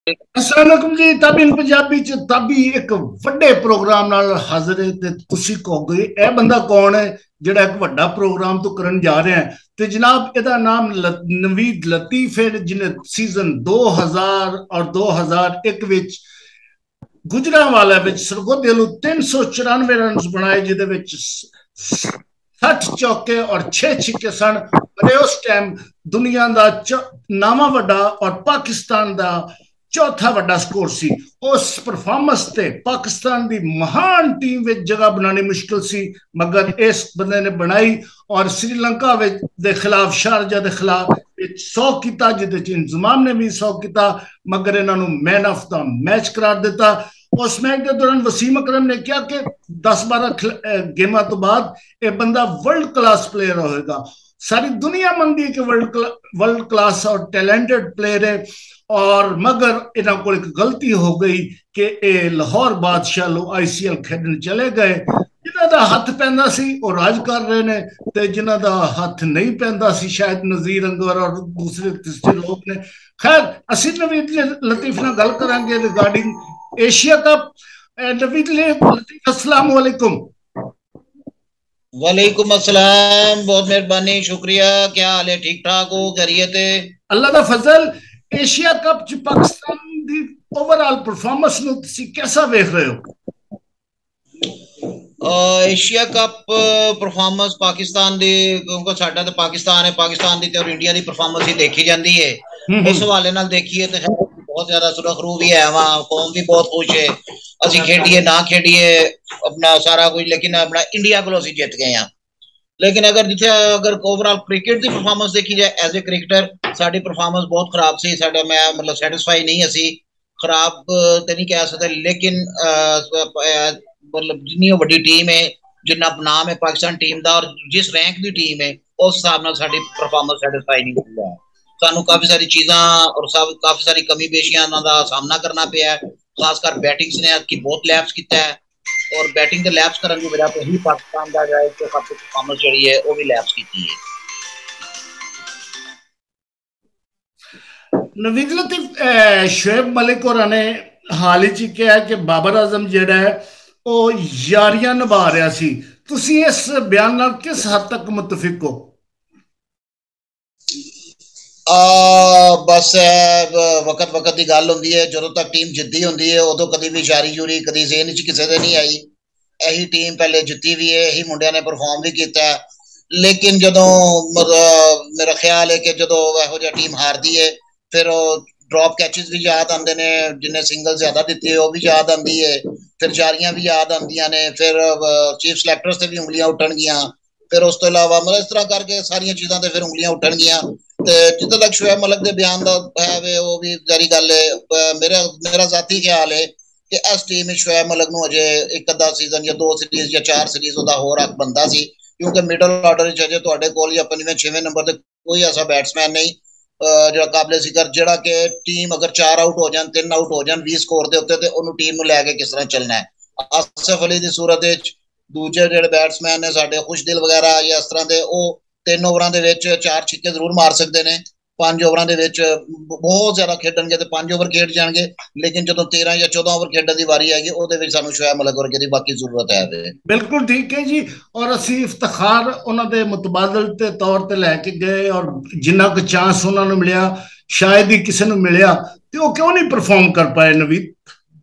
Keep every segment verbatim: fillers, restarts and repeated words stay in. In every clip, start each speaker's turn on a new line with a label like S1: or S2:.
S1: अस्सलाम वालेकुम जी। ताबी पंजाबी च ताबी एक वड्डे प्रोग्राम नाल हाजिर है ते तुसी कहोगे ए बंदा कौन है जेड़ा एक वड्डा प्रोग्राम तो करन जा रहे हैं। ते जनाब एदा नाम ल, नवीद लतीफ है जिन्हें सीजन दो हज़ार और दो हज़ार एक विच गुजरांवाला विच सरगोधे लू तीन सौ चौरानवे रन बनाए जिदे विच सठ चौके और छे छिक्के सन। और उस टाइम दुनिया का नावा वड्डा और पाकिस्तान का चौथा वड्डा स्कोर सी। उस परफॉर्मेंस से पाकिस्तान की महान टीम में जगह बनानी मुश्किल सी, मगर इस बंदे ने बनाई और श्रीलंका के खिलाफ शारजा के खिलाफ सौ किया, जिद इंजमाम ने भी सौ किया, मगर इन्हों मैन ऑफ द मैच करार दिता। उस मैच के दौरान वसीम अकरम ने कहा कि दस बारह गेमां तो बाद यह बंदा वर्ल्ड क्लास प्लेयर होगा। सारी दुनिया मंदी है कि वर्ल्ड वर्ल्ड क्लास और टैलेंटेड प्लेयर है, और मगर इन्हों को एक गलती हो गई कि ये लाहौर बादशाह लो आईसीएल खेडन चले गए। जिन्हों का हथ पैंदा सी वो राज कर रहे हैं, तो जिन्हों का हथ नहीं पैंदा सी शायद नज़ीर अंगवर और दूसरे तीसरे लोग ने। खैर असी नवीद लतीफ नाल गल करांगे regarding Asia Cup. Naveed Latif अस्सलाम वालेकुम।
S2: वालेकुम अस्सलाम, बहुत मेहरबानी, शुक्रिया। क्या हाल है? ठीक ठाक हो? खैरियत है?
S1: अल्लाह दा फजल। एशिया कप च पाकिस्तान दी ओवरऑल परफॉर्मेंस नु तुसी कैसा देख रहे हो?
S2: एशिया कप परफॉर्मेंस पाकिस्तान दी, क्योंकि साडा तो पाकिस्तान है, पाकिस्तान दी और इंडिया दी परफॉर्मेंस ही देखी जाती है। उस हवाले नाल देखिए तो बहुत ज्यादा सुरखरू भी है, वहां कौम भी बहुत खुश है। असी खेडिए ना खेडिए अपना सारा कुछ, लेकिन अपना इंडिया को असी जित गए हैं। लेकिन अगर जिथे अगर ओवरऑल क्रिकेट की परफॉर्मेंस देखी जाए, एज ए क्रिकेटर साडी परफॉर्मेंस बहुत खराब सी। साडा मैं मतलब सैटिस्फाई नहीं असी, खराब तो नहीं कह सकते, लेकिन मतलब जितनी बड़ी टीम है, जिन्ना नाम है पाकिस्तान टीम का और जिस रैंक की टीम है, उस हिसाब नाल साडी परफॉर्मेंस सैटिस्फाई नहीं हुई है। सानू काफी सारी चीज़ा और सब काफी सारी कमी पेशियां का सामना करना पिया है। खासकर बैटिंग्स ने की बहुत लैप्स किया है, और बैटिंग के लैप्स करने की वजह तो ही पाकिस्तान का जाए तो सब परफॉर्मेंस जी है वो भी लैप्स की है।
S1: नवीद लतीफ, शुएब मलिक और ने हाल ही कहा कि बाबर आजम जेड़ा है वो यारियां निभा रहा सी। तुसी इस बयान नाल किस हद तक मुतफिक हो?
S2: आ, बस वक्त वक्त की गल होंदी है, जो तक टीम जिद्दी होंदी है उदों कभी भी यारी यूरी कभी जेहन च किसी दे नहीं आई। यही टीम पहले जित्ती भी है, यही मुंडिया ने परफॉर्म भी किया है। लेकिन जदों मेरा ख्याल है कि जदों इहो जिहा टीम हारदी है, फिर ड्रॉप कैचेस भी याद आते ने, जिन्हें सिंगल ज्यादा दिते है वो भी याद आती है, फिर जारियां भी याद आंदियां ने, फिर चीफ सिलेक्टर्स से भी उंगलियां उठन गियां, फिर उस तो इलावा मतलब इस तरह करके सारिया चीज़ों से फिर उंगलियां उठन गियां। ते जिद्दां तक शुएब मलिक के बयान का है वे वो भी जारी गल है। मेरा मेरा जाती ख्याल है कि इस टीम में शुएब मलिक नूं अजे एक अद्धा सीजन या दो सीरीज या चार सीरीज उहदा होर हक बनता सी, क्योंकि मिडल आर्डर विच अजे तुहाडे कोल या पंजवें छेवें नंबर ते कोई ऐसा बैट्समैन नहीं जो काबिल जिक्र, जिहड़ा कि टीम अगर चार आउट हो जाए, तीन आउट हो जाए बीस स्कोर के उत्ते, तो उन्होंने टीम नूं लैके किस तरह चलना है। आसिफ अली की सूरत दूजे जो बैट्समैन ने साडे खुशदिल वगैरह या इस तरह के, वो तीन ओवरां दे विच चार छिक्के जरूर मार सकते हैं, पांच ओवरां दे विच बहुत ज्यादा खेडणगे तो पांच ओवर खेड जाएंगे, लेकिन जो तेरह या चौदह ओवर खेडण की वारी आएगी वो सानू शुएब मलिक वर्गे दी बाकी जरूरत है।
S1: बिल्कुल ठीक है जी। और असी इफ्तिखार उन्होंने मुतबादल के तौर पर लैके गए, और जिन्ना को चांस उन्होंने मिलिया शायद ही किसी ने मिलिया, तो वो क्यों नहीं परफॉर्म कर पाए? Naveed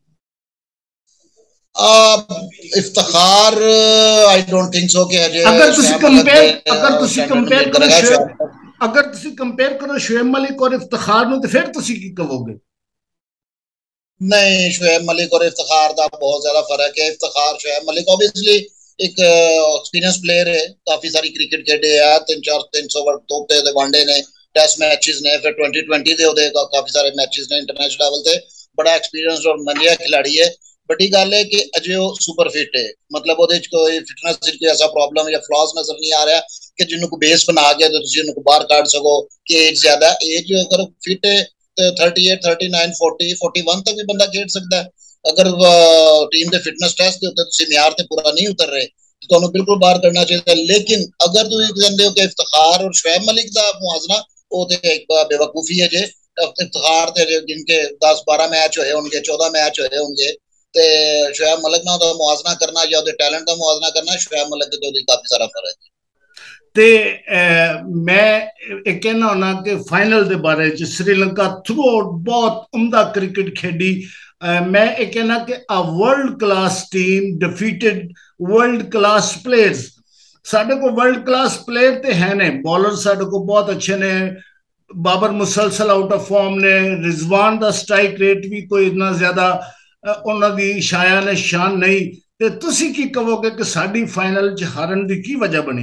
S2: Iftikhar I don't think so कि अजे
S1: अगर तुसी कंपेयर अगर तुसी कंपेयर करो शुएब अगर तुसी कंपेयर करो शुएब मलिक और इफ्तिखार नु, तो फिर तुसी की कहोगे?
S2: नहीं, शुएब मलिक और इफ्तिखार का बहुत ज्यादा फर्क है। इफ्तिखार शुएब मलिक ऑब्वियसली एक एक्सपीरियंस प्लेयर है, काफी सारी क्रिकेट खेडे है, तीन चार तीन सौ तोते वनडे ने, टेस्ट मैचेस ने, फिर ट्वेंटी ट्वेंटी दे काफी सारे मैचेस ने इंटरनेशनल लेवल से। बड़ा एक्सपीरियंस और मनिया खिलाड़ी है। बड़ी गल है कि अजे वो सुपर फिट है, मतलब कोई फिटनेस कोई ऐसा प्रॉब्लम या फ्लॉज नजर नहीं आ रहा कि जिन्होंने बेस बना के तो तुम बाहर काट सको कि एज ज्यादा। एज अगर फिट है तो thirty eight thirty nine forty forty one तक भी बंदा खेड सकता है। अगर टीम के फिटनेस टेस्ट के उत्ते म्यार ते पूरा नहीं उतर रहे तो तुम्हें बिल्कुल बाहर करना चाहिए। लेकिन अगर तुम कहते हो कि इफ्तिखार और शुएब मलिक का मुआजना, वो तो एक बेवकूफ़ी है जे, इफ्तिखार थे जिनके दस बारह मैच होए होंगे, चौदह मैच होए होंगे, ते शोएब मलिक नाल दा मुआजना करना या उहदे टैलेंट दा मुआजना करना, शोएब मलिक ते ओहदी काफी सारा फर्क है।
S1: ते मैं एक कहना होना कि फाइनल के बारे च श्रीलंका थ्रू आउट बहुत उम्दा क्रिकेट खेडी। मैं एक कहना कि a world class team defeated world class players. साढ़े को वर्ल्ड क्लास प्लेयर तो है ने, बॉलर साढ़े को बहुत अच्छे ने, बाबर मुसलसल आउट ऑफ फॉर्म ने, रिजवान का स्ट्राइक रेट भी कोई इतना ज्यादा उन्होंने शाया ने शान नहीं। ते तुसी की कहोगे कि साडी फाइनल च हारन की की वजह बनी?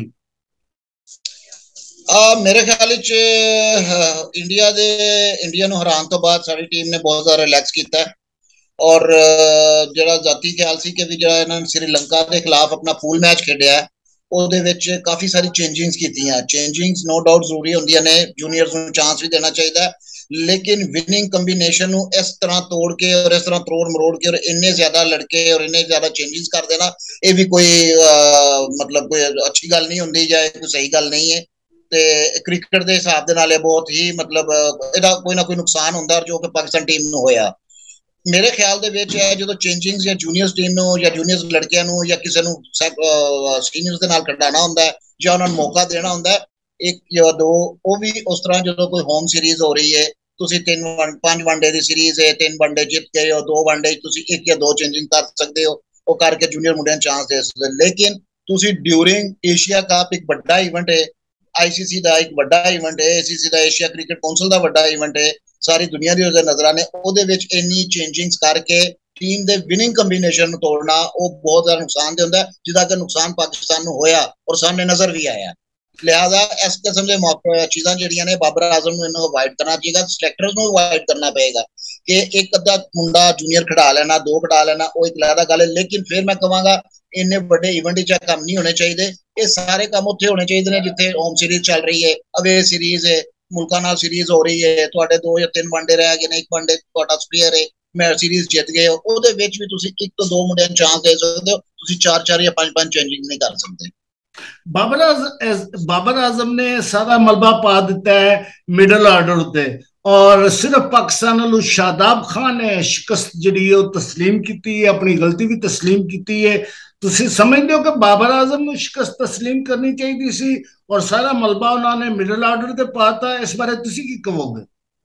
S2: आ, मेरे ख्याल इंडिया दे इंडिया नूं हरान तो बाद साडी टीम ने बहुत ज्यादा रिलैक्स किया है, और जरा जाती ख्याल सी कि भी जरा इन्होंने श्रीलंका के खिलाफ अपना फुल मैच खेडिया है, ਉਹਦੇ ਵਿੱਚ ਕਾਫੀ ਸਾਰੀ ਚੇਂਜਿੰਗਸ ਕੀਤੀਆਂ। ਚੇਂਜਿੰਗਸ ਨੋ ਡਾਊਟ ਜ਼ਰੂਰੀ ਹੁੰਦੀਆਂ ਨੇ, ਜੂਨੀਅਰਸ ਨੂੰ ਚਾਂਸ ਵੀ ਦੇਣਾ ਚਾਹੀਦਾ, ਲੇਕਿਨ ਵਿਨਿੰਗ ਕੰਬੀਨੇਸ਼ਨ ਨੂੰ ਇਸ ਤਰ੍ਹਾਂ ਤੋੜ ਕੇ ਔਰ ਇਸ ਤਰ੍ਹਾਂ ਤਰੋੜ ਮਰੋੜ ਕੇ ਔਰ ਇੰਨੇ ਜ਼ਿਆਦਾ ਲੜਕੇ ਔਰ ਇੰਨੇ ਜ਼ਿਆਦਾ ਚੇਂਜਿੰਗਸ ਕਰ ਦੇਣਾ, ਇਹ ਵੀ ਕੋਈ ਮਤਲਬ ਕੋਈ ਅੱਛੀ ਗੱਲ ਨਹੀਂ ਹੁੰਦੀ ਜਾਂ ਕੋਈ ਸਹੀ ਗੱਲ ਨਹੀਂ ਹੈ। ਤੇ ਕ੍ਰਿਕਟ ਦੇ ਹਿਸਾਬ ਦੇ ਨਾਲ ਇਹ ਬਹੁਤ ਹੀ ਮਤਲਬ ਇਹਦਾ ਕੋਈ ਨਾ ਕੋਈ ਨੁਕਸਾਨ ਹੁੰਦਾ, ਜੋ ਕਿ ਪਾਕਿਸਤਾਨ ਟੀਮ ਨੂੰ ਹੋਇਆ। मेरे ख्याल दे विच है जो चेंजिंग्स या जूनियर्स टीम नूं या जूनियर्स लड़कियां नूं या किसी नूं सीनियर्स दे नाल कढाना हुंदा है या उन्हां नूं मौका देना हुंदा है, एक या दो, वो भी उस तरह जो कोई होम सीरीज हो रही है, तुसी तीन पांच वनडे दी सीरीज है, तीन वनडे जीत गए हो, दो वनडे तुसी एक या दो चेंजिंग कर सकते हो, वो करके जूनियर मुंडियां नूं चांस दे सकते हो। लेकिन तुसी ड्यूरिंग एशिया कप एक बड़ा इवेंट है, आईसीसी का एक बड़ा इवेंट है, एसीसी का एशिया क्रिकेट काउंसिल का बड़ा इवेंट है, सारी दुनिया की नजर ने ਉਹਦੇ ਵਿੱਚ ਇੰਨੀ ਚੇਂਜਿੰਗਸ ਕਰਕੇ ਟੀਮ ਦੇ ਵਿਨਿੰਗ ਕੰਬੀਨੇਸ਼ਨ ਨੂੰ ਤੋੜਨਾ, ਉਹ ਬਹੁਤ ਜ਼ਿਆਦਾ ਨੁਕਸਾਨ ਦੇ ਹੁੰਦਾ, ਜਿਹਦਾ ਕਿ ਨੁਕਸਾਨ ਪਾਕਿਸਤਾਨ ਨੂੰ ਹੋਇਆ ਔਰ ਸਾਹਮਣੇ ਨਜ਼ਰ ਵੀ ਆਇਆ। ਲਿਹਾਜ਼ਾ ਇਸ ਕਿਸਮ ਦੇ ਚੀਜ਼ਾਂ ਜਿਹੜੀਆਂ ਨੇ ਬਾਬਰ ਆਜ਼ਮ ਨੂੰ ਇਹਨੂੰ ਅਵਾਇਡ ਕਰਨਾ ਚਾਹੀਦਾ, ਸਿਲੈਕਟਰਸ ਨੂੰ ਅਵਾਇਡ ਕਰਨਾ ਪਏਗਾ ਕਿ ਇੱਕ ਅੱਧਾ ਮੁੰਡਾ ਜੂਨੀਅਰ ਖਿਡਾ ਲੈਣਾ, ਦੋ ਖਿਡਾ ਲੈਣਾ, ਉਹ ਇੱਕ ਅਲੱਗ ਗੱਲ ਹੈ। ਲੇਕਿਨ ਫਿਰ ਮੈਂ ਕਹਾਂਗਾ ਇੰਨੇ ਵੱਡੇ ਇਵੈਂਟ ਵਿੱਚ ਕੰਮ ਨਹੀਂ ਹੋਣੇ ਚਾਹੀਦੇ, ਇਹ ਸਾਰੇ ਕੰਮ ਉੱਥੇ ਹੋਣੇ ਚਾਹੀਦੇ ਨੇ ਜਿੱਥੇ ਹੋਮ ਸੀਰੀਜ਼ ਚੱਲ ਰਹੀ ਹੈ, ਅਵੇ ਸੀਰੀਜ਼ ਹੈ, मुल्कों नाल सीरीज हो रही है, तुहाडे दो या तीन वनडे रह गए ने, एक वनडे तुहाडा स्पेयर है, मैं सीरीज जित गए हो, ਉਹਦੇ ਵਿੱਚ ਵੀ ਤੁਸੀਂ ਇੱਕ ਤੋਂ ਦੋ ਮੁੰਡਿਆਂ ਨੂੰ ਚਾਂਸ ਦੇ ਸਕਦੇ ਹੋ, ਤੁਸੀਂ ਚਾਰ ਚਾਰ ਜਾਂ ਪੰਜ ਪੰਜ ਚੇਂजिंग नहीं कर सकते।
S1: बाबर आजम बाबर आजम ने सारा मलबा पा दिता है मिडल आर्डर उत्ते, और सिर्फ पाकिस्तान वालों शादाब खान ने शिकस्त जिहड़ी है तस्लीम की है, अपनी गलती भी तस्लीम की है। तुसी समझते हो कि बाबर आजम को शिकस्त तस्लीम करनी चाहिए सी और सारा मलबा उन्होंने मिडल आर्डर ते पाता? इस बारे तुसी की कहोगे?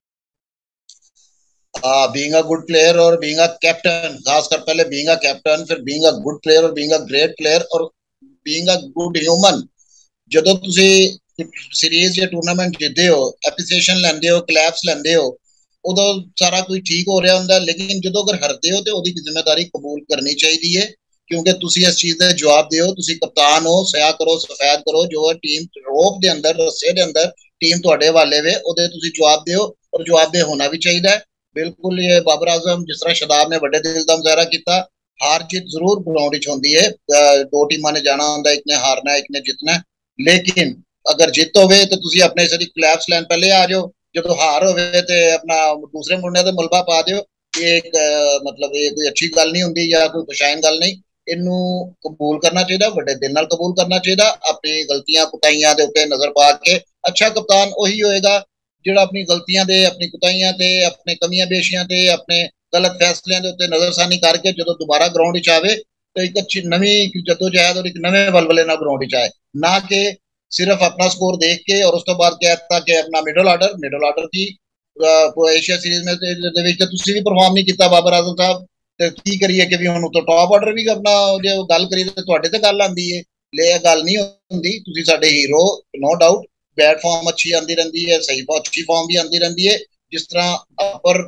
S2: बीइंग अ गुड प्लेयर और बीइंग अ कैप्टन, खासकर पहले बीइंग अ कैप्टन, फिर बीइंग अ गुड प्लेयर और बीइंग अ ग्रेट प्लेयर और बीइंग अ गुड ह्यूमन, ਜਦੋਂ ਤੁਸੀਂ सीरीज या टूर्नामेंट जितते हो, एप्रीसीएशन लेंदे हो, क्लैप्स लेंदे हो, उदों सारा कुछ ठीक हो रहा होंदा। लेकिन जो अगर हरदे हो तो उसकी जिम्मेदारी कबूल करनी चाहिए है, क्योंकि तुसी इस चीज का जवाब दो, तुसी कप्तान हो, सया करो, सफेद करो, जो टीम रोप दे अंदर रस्से दे अंदर टीम तुहाडे वाले वे, ओदे तुसी जवाब दो और जवाब दे होना भी चाहिए। बिल्कुल ये बाबर आजम जिस तरह शदाब ने बड़े दिल का मुजाहरा किया, हार जीत जरूर ग्राउंड विच होंदी है, दो टीमां ने जाना होंदा, एक ने हारना एक ने जितना, लेकिन अगर जित होवे तो तुसी अपने सारी क्लैप्स लैन पहले आ जाओ, जो हार होवे ते अपना दूसरे मुंडे ते मलबा पा दिओ, ये एक मतलब ये कोई अच्छी गल नहीं हुंदी या कोई खुशाइन गल नहीं। इनू कबूल करना चाहिए, बड़े दिल नाल कबूल करना चाहिए, अपनी गलतियां कुताइयां दे उत्ते नजर पा के। अच्छा कप्तान वही होएगा जिहड़ा अपनी गलतियां दे, अपनी कुताइयां ते, अपने कमियां बेशियां ते, अपने गलत फैसलियां दे उत्ते नजरसानी करके जो दोबारा ग्राउंड विच आवे तो एक अच्छी नवी जदोजहद और एक नवे वलवले नाल ग्राउंड विच आए, ना कि सिर्फ अपना स्कोर देख के और उस तो बाद कहता कि अपना मिडल आर्डर मिडल आर्डर की एशिया सीरीज में तुसी भी परफॉर्म नहीं किया बाबर आजम साहब, की करिए कि भी हुण तो टॉप ऑर्डर भी अपना जो गल करिए तो तुहाडे ते गल आंदी है, ले गल नहीं हुंदी। तुसी साडे हीरो, नो डाउट बैट फॉर्म अच्छी आंदी रहिंदी है, सही अच्छी फॉर्म भी आंदी रहिंदी है, जिस तरह अपर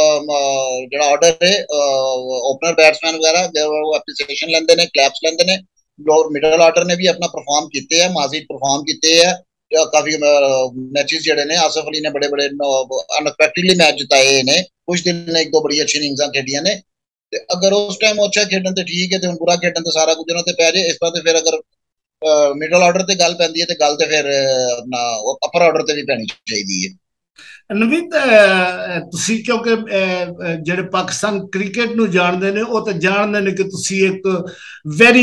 S2: जिहड़ा ऑर्डर है ओपनर बैट्समैन वगैरह वो एप्रीसीएशन लैंदे ने, क्लैप्स लैंदे ने, और मिडल ऑर्डर ने भी अपना परफॉर्म किए हैं, माजी परफॉर्म किए हैं, काफी मैचेस जिहड़े ने आसिफ अली ने बड़े बड़े अनएक्सपेक्टेडली मैच जिताए ने, कुछ दिन ने एक दो बड़ी अच्छी इनिंग्स खेडियां ने। अगर उस टाइम अच्छा खेडन तो ठीक है, तो बुरा खेडन तो सारा कुछ उन्होंने पै जाए। इस बार फिर अगर मिडल ऑर्डर ते गल पैंदी है तो गल तो फिर अपना अपर ऑर्डर ते भी पैनी चाहिए है।
S1: नवीद तुसी क्योंकि जेडे पाकिस्तान क्रिकेट नूं जानदे ने वो तो जानदे ने कि तुसी एक वेरी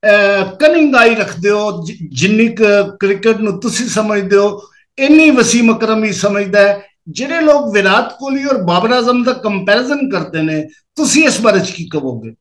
S1: कनिंग आई रखते हो, जिन्नी क्रिकेट नूं तुसी समझदे हो इन्नी वसीम अकरम ही समझदा है, ਜਿਹੜੇ ਲੋਕ ਵਿਰਾਟ ਕੋਹਲੀ ਔਰ ਬਾਬਰ ਆਜ਼ਮ ਦਾ ਕੰਪੈਰੀਜ਼ਨ ਕਰਦੇ ਨੇ, ਤੁਸੀਂ ਇਸ ਬਾਰੇ 'ਚ ਕੀ ਕਹੋਗੇ?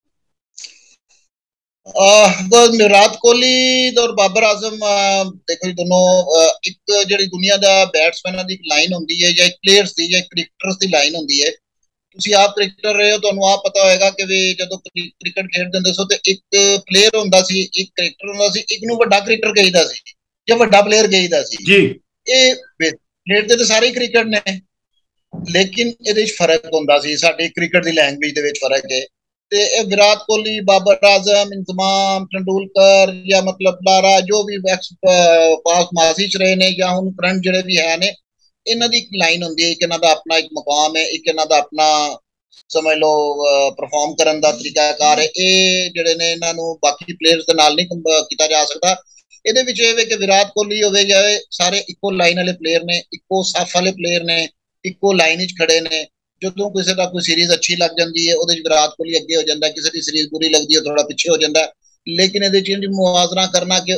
S2: विराट कोहली और बाबर आजम देखो जी दोनों एक जी दुनिया का बैट्समैन की लाइन होंगी है या एक प्लेयर्स की या एक क्रिकेटर्स की लाइन होंगी है। तुसी आप क्रिकेटर रहे हो, तुहानू आप पता होएगा कि भी जदों क्रिकेट खेडदे हुंदे सो ते एक प्लेयर हुंदा सी, एक क्रिकेटर हुंदा सी, एक नू वड्डा क्रिकेटर कहीदा सी या वड्डा प्लेयर कहीदा सी
S1: जी।
S2: ये खेडदे ते सारे क्रिकेट ने, लेकिन इहदे विच फर्क हुंदा सी, साडी क्रिकेट दी लैंग्वेज दे विच फर्क है। ते विराट कोहली, बाबर आजम, इंतमाम, तेंदुलकर या मतलब लारा जो भी एक्स पास माजी च रहे ने या हुण करंट जिहड़े भी है ने, इन्हां दी एक लाइन हुंदी है, एक इन्हां दा अपना एक मकाम है, एक इन्हां दा अपना समझ लो परफॉर्म करन दा तरीकाकार है। ये जिहड़े ने इन्हां नू बाकी प्लेयर्स दे नाल नहीं कीता जा सकदा। इहदे विच इह वे कि विराट कोहली होवे या सारे इक्को लाइन वाले प्लेयर ने, इक्को साफ वाले प्लेयर ने, इक्को लाइन विच खड़े ने। जो किसी का कोई सीरीज अच्छी लग जाती है वो विराट कोहली अगे हो जाता है, किसी की सीरीज बुरी लगती है थोड़ा पिछे हो जाता है। लेकिन ये मुआवजा करना कि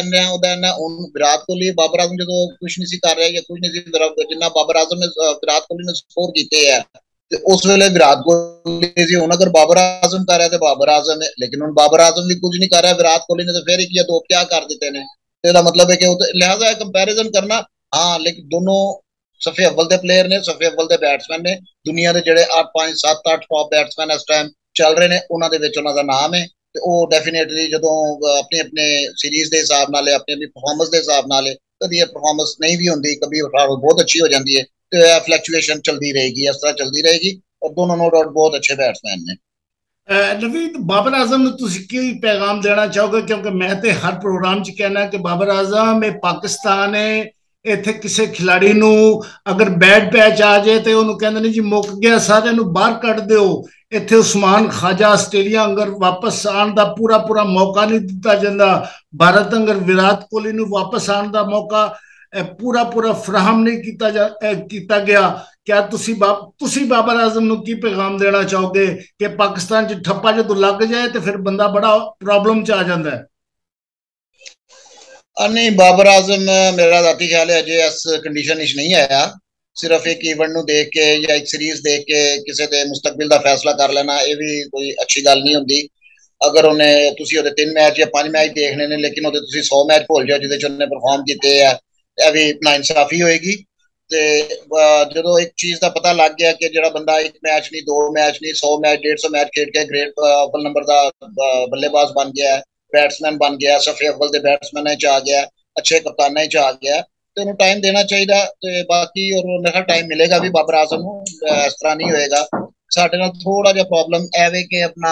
S2: विराट कोहली बाबर आजम जो कुछ नहीं कर रहा या कुछ नहीं जिन्ना बाबर आजम ने विराट कोहली ने स्कोर किए है तो उस वेले विराट कोहली जी हूँ अगर बाबर आजम कर रहा है तो बाबर आजम है, लेकिन हम बाबर आजम भी कुछ नहीं कर रहा, विराट कोहली ने तो फिर एक या दो क्या कर देते हैं। तो मतलब है कि लिहाजा कंपैरिजन करना हाँ, लेकिन दोनों सफे अव्वल के प्लेयर ने, सफे अव्वल के बैट्समैन ने, दुनिया के जोड़े अठ पांच सत्त अठ टॉप बैट्समैन इस टाइम चल रहे हैं उन्होंने नाम है। तो वो डेफिनेटली जो अपने अपने सीरीज के हिसाब न अपनी अपनी परफॉर्मेंस के हिसाब न कभी परफॉर्मेंस नहीं भी होंगी, कभी बहुत अच्छी हो जाती है, तो यह फ्लैक्चुएशन चलती रहेगी, इस तरह चलती रहेगी। और दोनों नो डाउट बहुत अच्छे बैट्समैन ने।
S1: नवीद, बाबर आजम की पैगाम देना चाहोगे? क्योंकि मैं तो हर प्रोग्राम च कहना कि बाबर आजम ये पाकिस्तान है, इत्थे किसी खिलाड़ी नू अगर बैड पैच आ जाए तो उन्होंने कहते हैं जी मुक गया, सारे बाहर कट दो। इत्थे उस्मान ख्वाजा आस्ट्रेलिया अंगर वापस आने का पूरा पूरा मौका नहीं दिता जाता, भारत अंगर विराट कोहली नू वापस आने का मौका पूरा पूरा फराहम नहीं किया जा किया गया। क्या तुसी बाब तुसी बाबर आजम नू की पैगाम देना चाहोगे कि पाकिस्तान च ठप्पा जो लग जाए तो फिर बंदा बड़ा प्रॉब्लम च आ जाता है?
S2: नहीं, बाबर आजम मेरा जाती ख्याल है अजे इस कंडीशन नहीं आया। सिर्फ एक इवेंट नू देख के या एक सीरीज देख के किसी के मुस्तकबिल का फैसला कर लेना ये भी कोई अच्छी गल नहीं होंगी। अगर उन्हें तुसी उहदे तीन मैच या पांच मैच देखने ने लेकिन उहदे तुसी सौ मैच भूल जाओ जिहदे च उन्हें परफॉर्म किए है, यह भी नाइंसाफी होएगी। तो जो एक चीज़ का पता लग गया कि जो बंदा एक मैच नहीं, दो मैच नहीं, सौ मैच डेढ़ सौ मैच खेल के ग्रेट अव्वल नंबर का बल्लेबाज बन गया है, बैट्समैन बन गया, सफे अव्वल के बैट्समैन आ गया, अच्छे कप्तान आ गया, तो इन्हें टाइम देना चाहिए। तो बाकी और मेरा टाइम मिलेगा भी बाबर आजम को, इस तरह नहीं होएगा। साडे नाल थोड़ा जिहा प्रॉब्लम एवे कि अपना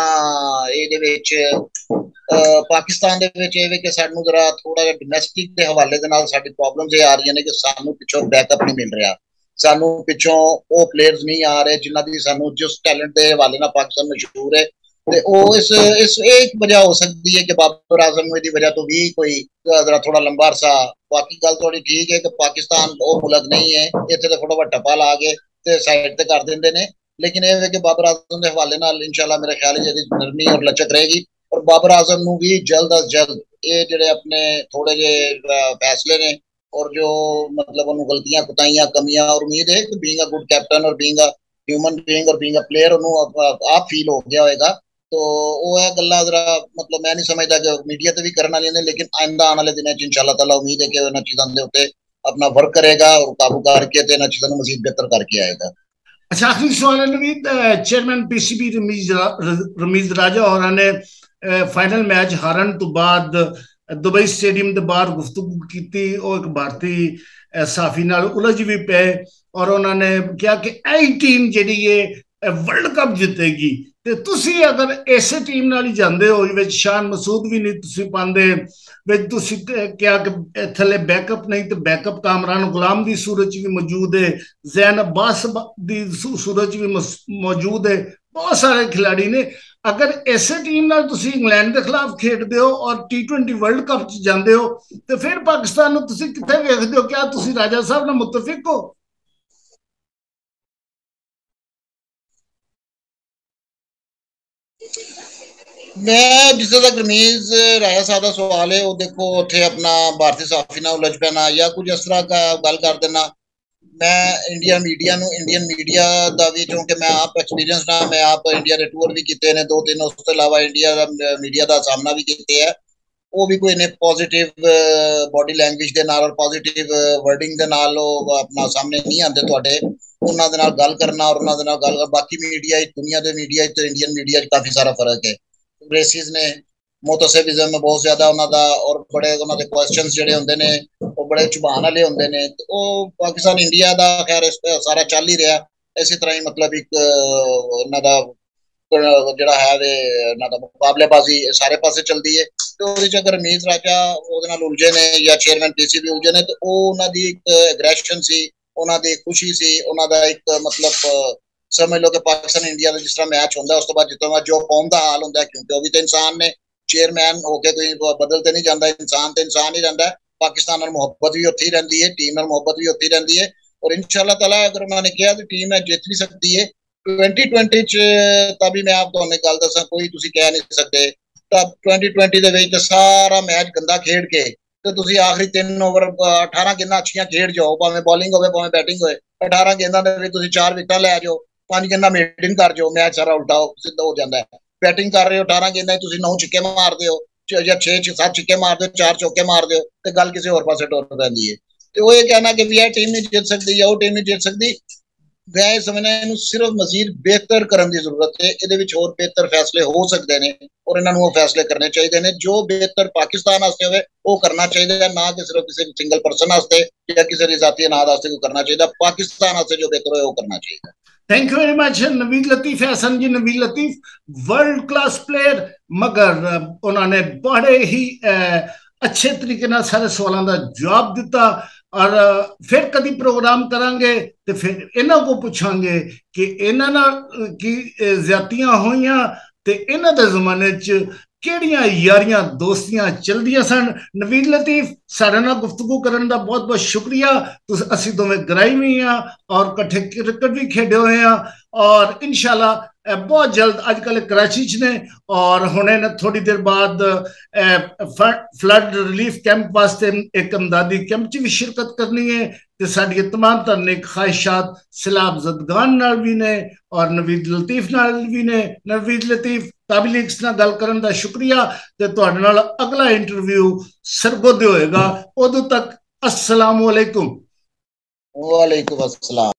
S2: ये पाकिस्तान दे विच ये कि सानू जरा थोड़ा जिहा डोमैस्टिक के हवाले दे नाल साडी प्रॉब्लम्स ये आ रही ने कि सानू पिछों बैकअप नहीं मिल रहा, सानू पिछों वो प्लेयर्स नहीं आ रहे जिन्हां दी सानू जिस टैलेंट के हवाले नाल पाकिस्तान मशहूर है। तो इस इस एक वजह हो सकती है कि बाबर आजम की वजह तो भी कोई जरा थोड़ा लंबा अरसा। बाकी गल थोड़ी ठीक है कि पाकिस्तान वो मुल्क नहीं है, इतने तो थोड़ा टप्पा ला के ते साइड ते कर देंगे ने, लेकिन यह है कि बाबर आजम के हवाले नाल इंशाल्लाह मेरा ख्याल है जी नरमी और लचक रहेगी। और बाबर आजम नू भी जल्द अज जल्द ये जेडे अपने थोड़े जे फैसले ने और जो मतलब उन्होंने गलतियां कुताइयां कमियां, और उम्मीद है कि बीइंग अ गुड कैप्टन और बीइंग अ ह्यूमन बीइंग और बीइंग अ प्लेयर उन्होंने आप फील हो गया होएगा। तो वो है गल्ला जरा मतलब मैं नहीं समझता कि मीडिया तो भी करना नहीं, लेकिन आइंदा आने वाले दिनों इंशाल्लाह ताला उम्मीद है कि इन्हां चीज़ों के उत्ते अपना वर्क करेगा और काबू करके इन्हां चीज़ों को मजीद बेहतर करके आएगा।
S1: अच्छा, आखिरी सवाल है नवीद, चेयरमैन पीसीबी रमीज रमीज राजा और ने फाइनल मैच हारन तो बाद दुबई स्टेडियम के बाहर गुफ्तगू की, एक भारतीय साफी नाल उलझ भी पे और उन्होंने कहा कि यही टीम जी वर्ल्ड कप जीतेगी। ते तुसी अगर ऐसे टीम नाल ही जांदे हो विच शान मसूद भी नहीं तुसी पांदे, विच तुसी क्या कि थले बैकअप नहीं तो बैकअप कामरान गुलाम दी सूरत भी मौजूद है, जैन अब्बास दी सूरत भी मौजूद है, बहुत सारे खिलाड़ी ने। अगर ऐसे टीम नाल तुसी इंग्लैंड के खिलाफ खेडदे हो और टी ट्वेंटी वर्ल्ड कप च जांदे हो तो फिर पाकिस्तान नूं तुसी कित्थे वेखदे हो? क्या तुसी राजा साहब नाल मुत्तफिक हो?
S2: मैं जिस तक रमीज राजा साहब का सवाल है वो देखो उत्थे अपना भारतीय साफी ना उलझ पैना या कुछ इस तरह का गल कर देना, मैं इंडिया मीडिया ਨੂੰ ਇੰਡੀਅਨ ਮੀਡੀਆ ਦਾ ਵੀ, ਕਿਉਂਕਿ ਮੈਂ ਆਪ ਐਕਸਪੀਰੀਅੰਸ ਨਾ, ਮੈਂ ਆਪ ਇੰਡੀਆ ਦੇ ਟੂਰ ਵੀ ਕੀਤੇ ਨੇ ਦੋ ਤਿੰਨ, ਉਸ ਤੋਂ ਇਲਾਵਾ ਇੰਡੀਆ ਦਾ ਮੀਡੀਆ ਦਾ ਸਾਹਮਣਾ ਵੀ ਕੀਤੇ ਹੈ। ਉਹ ਵੀ ਕੋਈ ਨੇ ਪੋਜ਼ਿਟਿਵ ਬੋਡੀ ਲੈਂਗੁਏਜ ਦੇ ਨਾਲ ਔਰ ਪੋਜ਼ਿਟਿਵ ਵਰਡਿੰਗ ਦੇ ਨਾਲ ਉਹ ਆਪਣਾ ਸਾਹਮਣੇ ਨਹੀਂ ਆਉਂਦੇ ਤੁਹਾਡੇ। ਉਹਨਾਂ ਦੇ ਨਾਲ ਗੱਲ ਕਰਨਾ ਔਰ ਉਹਨਾਂ ਦੇ ਨਾਲ ਗੱਲ, ਬਾਕੀ ਮੀਡੀਆ ਦੁਨੀਆ ਦੇ ਮੀਡੀਆ ਤੇ ਇੰਡੀਅਨ ਮੀਡੀਆ 'ਚ ਕਾਫੀ ਸਾਰਾ ਫਰਕ ਹੈ। ਰੇਸਿਸ ਨੇ, मोतसिबिज्म बहुत ज्यादा उन्होंने, और बड़े उन्होंने क्वेश्चन जिहड़े होंदे ने वो बड़े चुभान वाले होंदे ने। तो पाकिस्तान इंडिया दा खैर सारा चल ही रहा इसी तरह ही, मतलब एक इन्हां दा जिहड़ा है वे इन्हां दा मुकाबलेबाजी सारे पासे चलदी है। तो ਉਹਦੇ ਚ अगर मीर राजा ਉਹਦੇ ਨਾਲ ਉਲਝੇ ਨੇ ਜਾਂ ਚੇਅਰਮੈਨ ਪੀਸੀਬੀ ਉਲਝੇ ਨੇ, ਤੇ ਉਹ ਉਹਨਾਂ ਦੀ ਇੱਕ ਐਗਰੈਸ਼ਨ ਸੀ, ਉਹਨਾਂ ਦੀ ਖੁਸ਼ੀ ਸੀ, ਉਹਨਾਂ ਦਾ ਇੱਕ ਮਤਲਬ ਸਮਝ ਲਓ ਕਿ ਪਾਕਿਸਤਾਨ ਇੰਡੀਆ ਦਾ ਜਿਸ ਤਰ੍ਹਾਂ ਮੈਚ ਹੁੰਦਾ ਉਸ ਤੋਂ ਬਾਅਦ ਜਿੱਤੋਂ ਬਾਅਦ ਜੋ ਕੌਮ ਦਾ ਹਾਲ ਹੁੰਦਾ, ਕਿਉਂਕਿ ਉਹ ਵੀ ਤਾਂ ਇਨਸਾਨ ਨੇ, चेयरमैन होके कोई बदल तो नहीं जाता, इंसान तो इंसान ही रहता है। पाकिस्तान नाल मुहब्बत भी उत्थे ही रहती है, टीम नाल मुहब्बत भी उत्थे ही रहती है, और इंशाअल्लाह ताला अगर उन्होंने कहा तो टीम है जीत भी सकती है। ट्वेंटी ट्वेंटी च तभी मैं आप तुहानू गल दसां, कोई तुसीं कह नहीं सकते तब ट्वेंटी ट्वेंटी दे विच सारा मैच गंदा खेड के ते तुसीं आखिरी तीन ओवर अठारह गेंदां अच्छियां खेड जाओ, भावें बॉलिंग होवे भावें बैटिंग होवे, अठारह गेंदां दे विच तुसीं चार विकेटां लै जाओ, पांच गेंदां मेडिन कर जाओ, मैच सारा उल्टा सिद्धा हो जाता है। बैटिंग कर रहे हो अठारह गेंदा तुसीं नौ छिक्के मार दो या छे सत्त छिक्के मार दो, चार चौके मार दो, तो गल किसी होर पासे टुर पैंदी है। तो वो ये कहना कि भी यह टीम नहीं जीत सकती या वो टीम नहीं जीत सकती, मैं ये समझना इन्हू सिर्फ मजीद बेहतर करने की जरूरत है। ये होर बेहतर फैसले हो सकते हैं और इन्होंने वो फैसले करने चाहिए ने जो बेहतर पाकिस्तान वास्ते होवे वो करना चाहिए, ना कि सिर्फ किसी सिंगल पर्सन वास्ते या किसी रिजाती अनाज वास्ते करना चाहिए। पाकिस्तान वास्ते जो बेहतर हो वो करना चाहिए।
S1: Thank you very much Naveed Latif Hasan ji. Naveed Latif world class player, मगर उन्होंने बड़े ही अच्छे तरीके नाल सारे सवालों का जवाब दिता, और फिर कभी प्रोग्राम करांगे तो फिर इन्हां को पूछांगे कि इन्हां नाल की ज्यादतियां होईयां ते इन्हां दे ज़माने च किहड़ियां यारियां दोस्तियां चलदियां सन। नवीद लतीफ साडे नाल गुफ्तगू करन दा बहुत बहुत शुक्रिया। तुस असीं दोवें ग्राई भी हाँ और कट्ठे क्रिकेट भी खेडे हुए हैं, और इंशाल्लाह बहुत जल्द अजकल कराची च ने और हुणे ने थोड़ी देर बाद फ्लड रिलीफ कैंप वास्ते एक इमदादी कैंप च भी शिरकत करनी है। तो साड़ी तमाम तरह ख्वाहिशात सैलाब ज़दगान नाल भी ने और नवीद लतीफ नाल भी ने। नवीद लतीफ ताबी लीक्स नाल गल करन दा शुक्रिया। ते तुहाडे नाल अगला इंटरव्यू सरगोदे होएगा, उदों तक अस्सलाम वालेकुम।
S2: वालेकुम अस्सलाम।